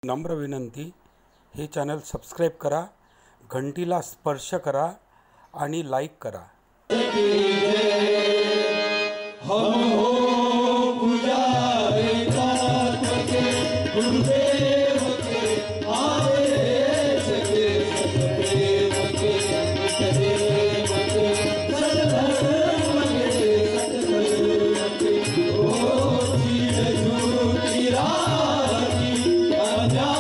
नम्र विनंती, हे channel subscribe करा, घंटीला स्पर्श करा आणि लाईक करा। हम हो पुजारी के गुरुदेव के आदेश के सतदेव के सतदेव के सतधर्म के ओ चीज झूठी राखी